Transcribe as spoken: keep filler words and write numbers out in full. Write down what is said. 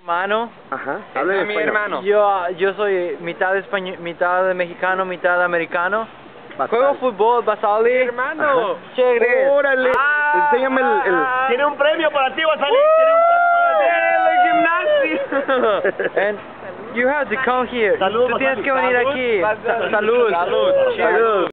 Hermano, Ajá, Ese hable es mi español. hermano. yo, yo soy mitad español, mitad mexicano, mitad americano. Basal. Juego fútbol, Basali. Hermano. Chévere. Órale, Ah, enséñame el... el... Tiene un premio para ti, Basali. Tiene un premio para ti. El gimnasio. And you have to come here. Salud, Tú tienes Basali. que venir Salud. aquí. Salud. Salud. Salud. Cheers. Salud.